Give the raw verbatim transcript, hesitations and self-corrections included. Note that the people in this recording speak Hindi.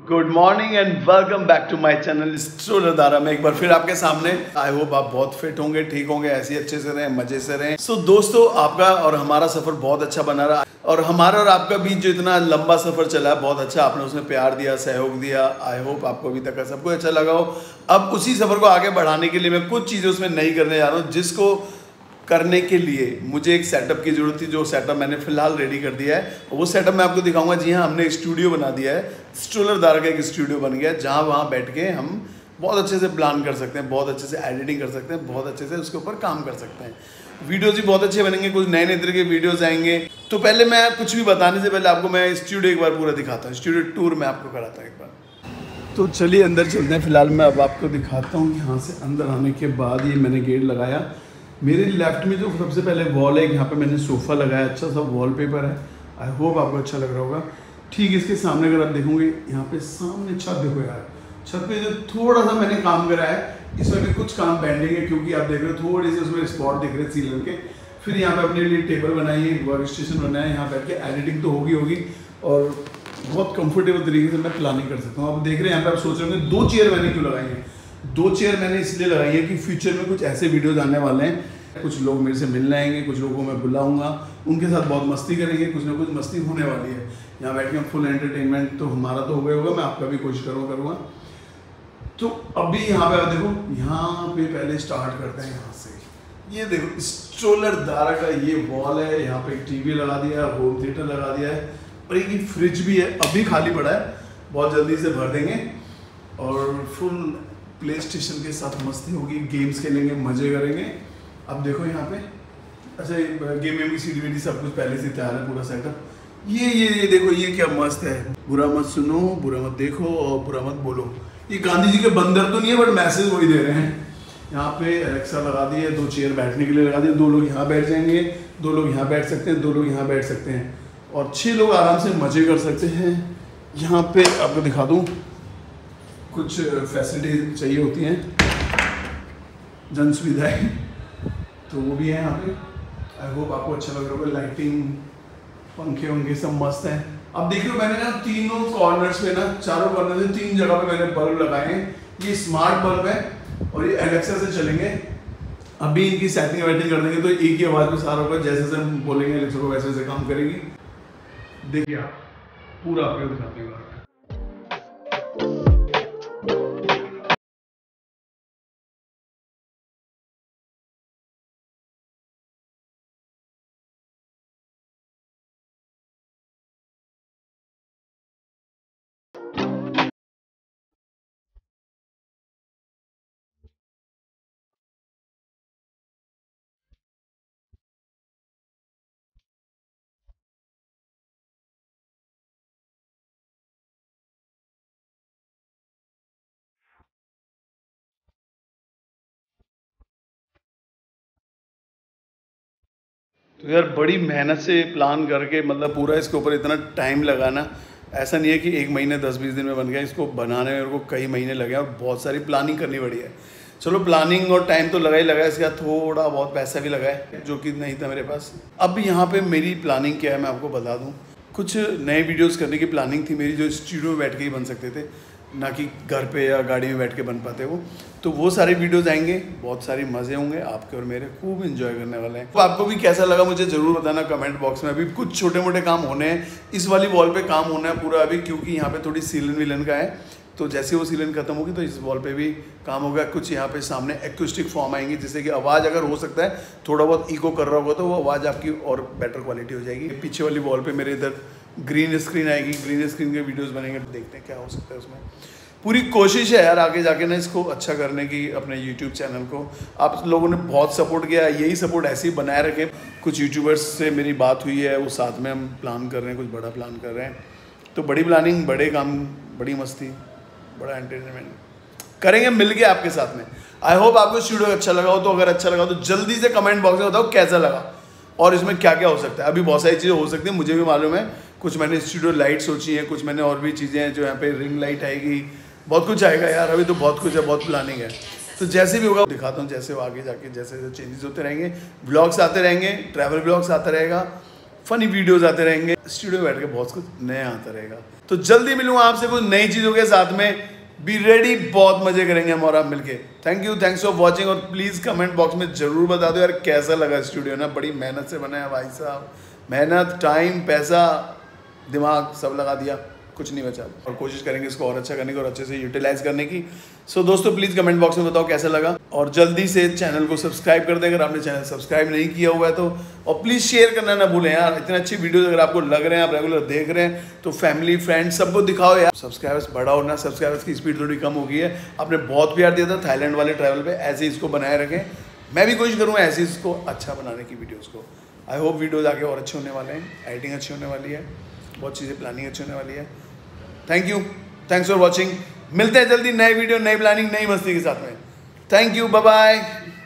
Good morning and welcome back to my channel स्ट्रोलर दारा में एक बार फिर आपके सामने। आई होप आप बहुत फिट होंगे, ठीक होंगे, ऐसे अच्छे से रहें, मजे से रहें। सो so, दोस्तों, आपका और हमारा सफर बहुत अच्छा बना रहा और हमारा और आपका बीच जो इतना लंबा सफर चला है बहुत अच्छा, आपने उसमें प्यार दिया, सहयोग दिया। आई होप आपको अभी तक का सब कुछ अच्छा लगा हो। अब उसी सफर को आगे बढ़ाने के लिए मैं कुछ चीज़ें उसमें नहीं करने जा रहा हूँ, जिसको करने के लिए मुझे एक सेटअप की ज़रूरत थी, जो सेटअप मैंने फिलहाल रेडी कर दिया है। वो सेटअप मैं आपको दिखाऊंगा। जी हाँ, हमने एक स्टूडियो बना दिया है, स्ट्रोलर दारा का एक स्टूडियो बन गया है, जहाँ वहाँ बैठ के हम बहुत अच्छे से प्लान कर सकते हैं, बहुत अच्छे से एडिटिंग कर सकते हैं, बहुत अच्छे से उसके ऊपर काम कर सकते हैं। वीडियोज़ भी बहुत अच्छे बनेंगे, कुछ नए नए तरह के वीडियोज़ आएंगे। तो पहले मैं कुछ भी बताने से पहले आपको मैं स्टूडियो एक बार पूरा दिखाता हूँ, स्टूडियो टूर मैं आपको कराता हूँ एक बार। तो चलिए अंदर चलते हैं। फिलहाल मैं अब आपको दिखाता हूँ। यहाँ से अंदर आने के बाद ये मैंने गेट लगाया। मेरे लेफ्ट में जो सबसे पहले वॉल है, यहाँ पे मैंने सोफ़ा लगाया, अच्छा सा वॉलपेपर है। आई होप आपको अच्छा लग रहा होगा। ठीक इसके सामने अगर आप देखोगे, यहाँ पे सामने छत देखो यार, छत पे जो थोड़ा सा मैंने काम करा है, इसमें भी कुछ काम पेंडिंग है, क्योंकि आप देख रहे हो थोड़े से उसमें स्पॉट दिख रहे हैं सीलन के। फिर यहाँ पे अपने लिए टेबल बनाई है, वर्क स्टेशन बनाया है, यहाँ बैठ के एडिटिंग तो होगी होगी और बहुत कंफर्टेबल तरीके से मैं प्लानिंग कर सकता हूँ। आप देख रहे हैं यहाँ पे, आप सोच रहे होंगे दो चेयर मैंने क्यों लगाई है। दो चेयर मैंने इसलिए लगाई है कि फ्यूचर में कुछ ऐसे वीडियोज आने वाले हैं, कुछ लोग मेरे से मिलने आएंगे, कुछ लोगों को मैं बुलाऊंगा, उनके साथ बहुत मस्ती करेंगे, कुछ ना कुछ मस्ती होने वाली है। यहाँ बैठ के फुल एंटरटेनमेंट तो हमारा तो हो गया होगा, मैं आपका भी कोशिश करूँगा करूँगा तो अभी यहाँ पे देखो, यहाँ पे पहले स्टार्ट करते हैं यहाँ से। ये देखो स्ट्रोलर दारा का ये वॉल है, यहाँ पे एक टीवी लगा दिया है, होम थिएटर लगा दिया है और एक फ्रिज भी है, अभी खाली पड़ा है, बहुत जल्दी से भर देंगे और फुल प्ले स्टेशन के साथ मस्ती होगी, गेम्स खेलेंगे, मजे करेंगे। अब देखो यहाँ पे अच्छा गेम वेम की सीडी वीडी सब कुछ पहले से तैयार है, पूरा सेटअप। ये ये ये देखो, ये क्या मस्त है। बुरा मत सुनो, बुरा मत देखो और बुरा मत बोलो। ये गांधी जी के बंदर तो नहीं है, बट मैसेज वही दे रहे हैं। यहाँ पे एलेक्सा लगा दी है, दो चेयर बैठने के लिए लगा दिए, दो लोग यहाँ बैठ जाएंगे, दो लोग यहाँ बैठ सकते हैं, दो लोग यहाँ बैठ सकते हैं और छः लोग आराम से मजे कर सकते हैं। यहाँ पे आपको दिखा दूँ, कुछ फैसिलिटी चाहिए होती हैं, जन सुविधाएँ, तो वो भी है यहाँ पे। आई होप आपको अच्छा लग रहा होगा। लाइटिंग, पंखे वंखे सब मस्त है। अब देख लो, मैंने ना तीनों कॉर्नर्स पे ना, चारों कॉर्नर से तीन जगह पे मैंने बल्ब लगाए हैं। ये स्मार्ट बल्ब है और ये एलेक्सा से चलेंगे। अभी इनकी सेटिंग वेटिंग कर देंगे तो एक ही आवाज़ में सारा होगा, जैसे जैसे हम बोलेंगे एलेक्सा को वैसे वैसे काम करेगी। देखिए आप, पूरा आपको दिखाते हैं। तो यार बड़ी मेहनत से प्लान करके, मतलब पूरा इसके ऊपर इतना टाइम लगाना, ऐसा नहीं है कि एक महीने दस बीस दिन में बन गया। इसको बनाने में मेरे को कई महीने लगे और बहुत सारी प्लानिंग करनी पड़ी है। चलो प्लानिंग और टाइम तो लगा ही लगा है, इसके बाद थोड़ा बहुत पैसा भी लगा है जो कि नहीं था मेरे पास। अब यहाँ पे मेरी प्लानिंग क्या है मैं आपको बता दूँ। कुछ नए वीडियोज़ करने की प्लानिंग थी मेरी, जो स्टूडियो में बैठ के ही बन सकते थे, ना कि घर पे या गाड़ी में बैठ के बन पाते वो। तो वो सारे वीडियोज़ आएंगे, बहुत सारे मज़े होंगे आपके और मेरे, खूब एंजॉय करने वाले हैं। तो आपको भी कैसा लगा मुझे ज़रूर बताना कमेंट बॉक्स में। अभी कुछ छोटे मोटे काम होने हैं, इस वाली वॉल पे काम होना है पूरा अभी, क्योंकि यहाँ पे थोड़ी सीलन विलन का है। तो जैसे वो सीलन खत्म होगी तो इस वॉल पे भी काम होगा। कुछ यहाँ पे सामने एक्यूस्टिक फॉर्म आएंगी, जिससे कि आवाज़ अगर हो सकता है थोड़ा बहुत इको कर रहा होगा तो वो आवाज़ आपकी और बेटर क्वालिटी हो जाएगी। पीछे वाली वॉल पे मेरे इधर ग्रीन स्क्रीन आएगी, ग्रीन स्क्रीन के वीडियोस बनेंगे, देखते हैं क्या हो सकता है उसमें। पूरी कोशिश है यार आगे जाके ना इसको अच्छा करने की, अपने यूट्यूब चैनल को। आप लोगों ने बहुत सपोर्ट किया, यही सपोर्ट ऐसे ही बनाए रखें। कुछ यूट्यूबर्स से मेरी बात हुई है, वो साथ में हम प्लान कर रहे हैं, कुछ बड़ा प्लान कर रहे हैं। तो बड़ी प्लानिंग, बड़े काम, बड़ी मस्ती, बड़ा एंटरटेनमेंट करेंगे मिल के आपके साथ में। आई होप आपको स्टूडियो अच्छा लगा हो। तो अगर अच्छा लगा तो जल्दी से कमेंट बॉक्स में बताओ कैसा लगा और इसमें क्या क्या हो सकता है। अभी बहुत सारी चीज़ें हो सकती हैं, मुझे भी मालूम है। कुछ मैंने स्टूडियो लाइट सोची है, कुछ मैंने और भी चीज़ें हैं जो यहाँ पे रिंग लाइट आएगी, बहुत कुछ आएगा यार। अभी तो बहुत कुछ है, बहुत प्लानिंग है। तो जैसे भी होगा दिखाता हूँ, जैसे वो आगे जाके जैसे जैसे चेंजेस होते रहेंगे, ब्लॉग्स आते रहेंगे, ट्रैवल ब्लॉग्स आता रहेगा, फनी वीडियोस आते रहेंगे, स्टूडियो में बैठ के बहुत कुछ नया आता रहेगा। तो जल्दी मिलूंगा आपसे कुछ नई चीज़ों के साथ में। बी रेडी, बहुत मजे करेंगे हम और आप मिलके। Thank you, thanks for watching. और प्लीज़ कमेंट बॉक्स में ज़रूर बता दो यार कैसा लगा स्टूडियो ना। बड़ी मेहनत से बनाया भाई साहब, मेहनत, टाइम, पैसा, दिमाग सब लगा दिया, कुछ नहीं बचा। और कोशिश करेंगे इसको और अच्छा करने की और अच्छे से यूटिलाइज करने की। सो so, दोस्तों प्लीज़ कमेंट बॉक्स में बताओ कैसा लगा, और जल्दी से चैनल को सब्सक्राइब कर दें अगर आपने चैनल सब्सक्राइब नहीं किया हुआ है तो। और प्लीज़ शेयर करना ना भूलें यार। इतने अच्छी वीडियोस अगर आपको लग रहे हैं, आप रेगुलर देख रहे हैं, तो फैमिली फ्रेंड्स सबको दिखाओ यार। सब्सक्राइबर्स बढ़ाओ ना, सब्सक्राइबर्स की स्पीड थोड़ी कम हो गई है। आपने बहुत प्यार दिया था थाईलैंड वाले ट्रैवल पे, ऐसे ही इसको बनाए रखें। मैं भी कोशिश करूँगा ऐसे इसको अच्छा बनाने की वीडियोज़ को। आई होप वीडियोज़ आगे और अच्छे होने वाले हैं, एडिटिंग अच्छी होने वाली है, बहुत चीज़ें प्लानिंग अच्छी होने वाली है। Thank you, thanks for watching. मिलते हैं जल्दी नए वीडियो, नई प्लानिंग, नई मस्ती के साथ में। Thank you, bye bye.